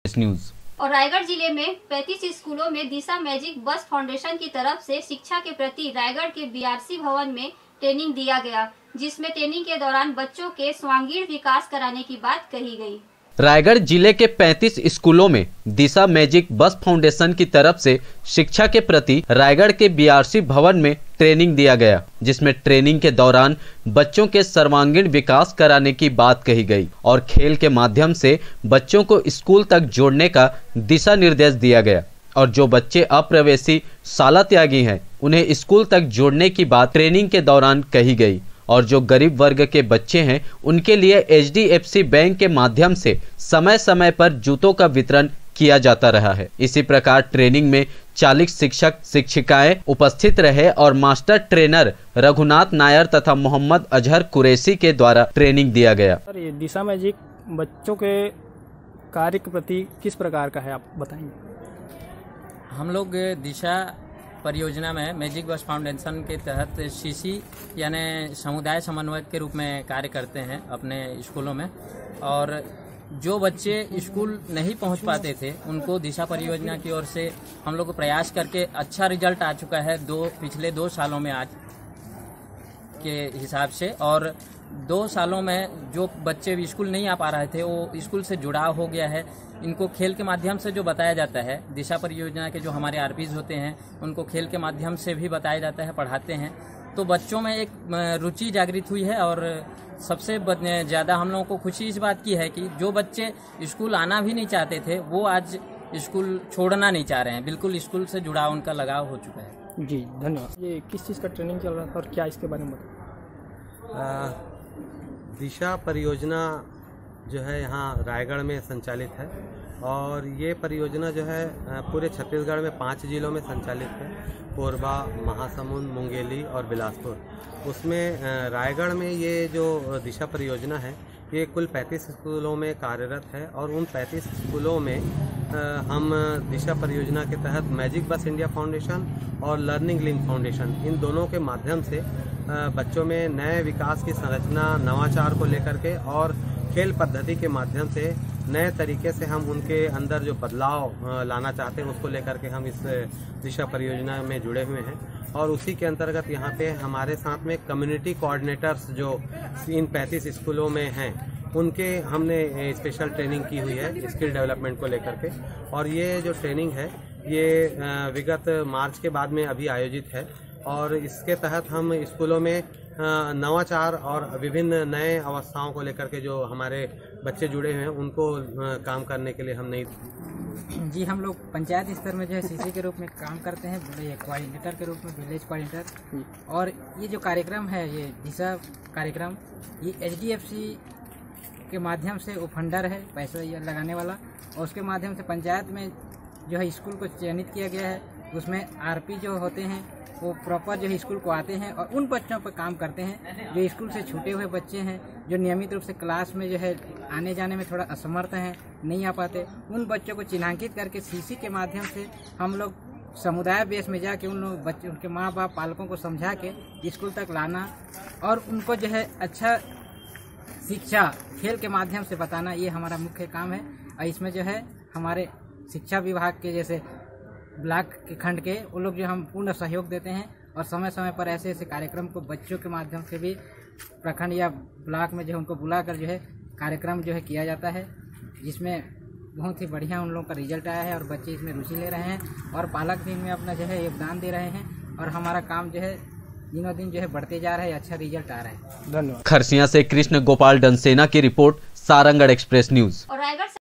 News. और रायगढ़ जिले में 35 स्कूलों में दिशा मैजिक बस फाउंडेशन की तरफ से शिक्षा के प्रति रायगढ़ के बीआरसी भवन में ट्रेनिंग दिया गया, जिसमें ट्रेनिंग के दौरान बच्चों के सर्वांगीण विकास कराने की बात कही गई। रायगढ़ जिले के 35 स्कूलों में दिशा मैजिक बस फाउंडेशन की तरफ से शिक्षा के प्रति रायगढ़ के बीआरसी भवन में ट्रेनिंग दिया गया, जिसमें ट्रेनिंग के दौरान बच्चों के सर्वांगीण विकास कराने की बात कही गई और खेल के माध्यम से बच्चों को स्कूल तक जोड़ने का दिशा निर्देश दिया गया। और जो बच्चे अप्रवेशी शाला त्यागी हैं, उन्हें स्कूल तक जोड़ने की बात ट्रेनिंग के दौरान कही गई। और जो गरीब वर्ग के बच्चे हैं, उनके लिए HDFC बैंक के माध्यम से समय समय पर जूतों का वितरण किया जाता रहा है। इसी प्रकार ट्रेनिंग में 40 शिक्षक शिक्षिकाएं उपस्थित रहे और मास्टर ट्रेनर रघुनाथ नायर तथा मोहम्मद अजहर कुरैशी के द्वारा ट्रेनिंग दिया गया। सर, ये दिशा मैजिक बच्चों के कार्य के प्रति किस प्रकार का है, आप बताएंगे? हम लोग दिशा परियोजना में मैजिक बस फाउंडेशन के तहत CC यानी समुदाय समन्वयक के रूप में कार्य करते हैं अपने स्कूलों में। और जो बच्चे स्कूल नहीं पहुंच पाते थे, उनको दिशा परियोजना की ओर से हम लोग प्रयास करके अच्छा रिजल्ट आ चुका है पिछले 2 सालों में आज के हिसाब से। और 2 सालों में जो बच्चे स्कूल नहीं आ पा रहे थे, वो स्कूल से जुड़ाव हो गया है। इनको खेल के माध्यम से जो बताया जाता है, दिशा परियोजना के जो हमारे RPs होते हैं, उनको खेल के माध्यम से भी बताया जाता है, पढ़ाते हैं। तो बच्चों में एक रुचि जागृत हुई है। और सबसे ज़्यादा हम लोगों को खुशी इस बात की है कि जो बच्चे स्कूल आना भी नहीं चाहते थे, वो आज स्कूल छोड़ना नहीं चाह रहे हैं। बिल्कुल स्कूल से जुड़ाव उनका लगाव हो चुका है। जी, धन्यवाद। ये किस चीज़ का ट्रेनिंग चल रहा था और क्या इसके बारे में बताएं? दिशा परियोजना जो है यहाँ रायगढ़ में संचालित है और ये परियोजना जो है पूरे छत्तीसगढ़ में 5 जिलों में संचालित है, कोरबा, महासमुंद, मुंगेली और बिलासपुर। उसमें रायगढ़ में ये जो दिशा परियोजना है, ये कुल 35 स्कूलों में कार्यरत है। और उन 35 स्कूलों में हम दिशा परियोजना के तहत मैजिक बस इंडिया फाउंडेशन और लर्निंग लिंक फाउंडेशन, इन दोनों के माध्यम से बच्चों में नए विकास की संरचना, नवाचार को लेकर के और खेल पद्धति के माध्यम से नए तरीके से हम उनके अंदर जो बदलाव लाना चाहते हैं, उसको लेकर के हम इस दिशा परियोजना में जुड़े हुए हैं। और उसी के अंतर्गत यहाँ पे हमारे साथ में कम्युनिटी कोऑर्डिनेटर्स जो इन 35 स्कूलों में हैं, उनके हमने स्पेशल ट्रेनिंग की हुई है स्किल डेवलपमेंट को लेकर के। और ये जो ट्रेनिंग है, ये विगत मार्च के बाद में अभी आयोजित है। और इसके तहत हम स्कूलों में नवाचार और विभिन्न नए अवस्थाओं को लेकर के जो हमारे बच्चे जुड़े हुए हैं, उनको काम करने के लिए हम नहीं। जी, हम लोग पंचायत स्तर में जो है CC के रूप में काम करते हैं, कोऑर्डिनेटर के रूप में, विलेज कोऑर्डिनेटर। और ये जो कार्यक्रम है, ये दिशा कार्यक्रम, ये HDFC के माध्यम से वो फंडर है, पैसा ये लगाने वाला। और उसके माध्यम से पंचायत में जो है स्कूल को चयनित किया गया है। उसमें RP जो होते हैं, वो प्रॉपर जो है स्कूल को आते हैं और उन बच्चों पर काम करते हैं जो स्कूल से छूटे हुए बच्चे हैं, जो नियमित रूप से क्लास में जो है आने जाने में थोड़ा असमर्थ हैं, नहीं आ पाते। उन बच्चों को चिन्हांकित करके CC के माध्यम से हम लोग समुदाय बेस में जाके उन लोग बच्चे, उनके माँ बाप, पालकों को समझा के स्कूल तक लाना और उनको जो है अच्छा शिक्षा खेल के माध्यम से बताना, ये हमारा मुख्य काम है। और इसमें जो है हमारे शिक्षा विभाग के जैसे ब्लॉक के खंड के वो लोग जो हम पूर्ण सहयोग देते हैं। और समय समय पर ऐसे ऐसे कार्यक्रम को बच्चों के माध्यम से भी प्रखंड या ब्लॉक में जो है उनको बुलाकर जो है कार्यक्रम जो है किया जाता है, जिसमें बहुत ही बढ़िया उन लोगों का रिजल्ट आया है और बच्चे इसमें रुचि ले रहे हैं और पालक भी इनमें अपना जो है योगदान दे रहे हैं। और हमारा काम जो है दिनों दिन जो है बढ़ते जा रहा है, अच्छा रिजल्ट आ रहा है। धन्यवाद। खरसिया से कृष्ण गोपाल डनसेना की रिपोर्ट, सारंगढ़ एक्सप्रेस न्यूज। और रायगढ़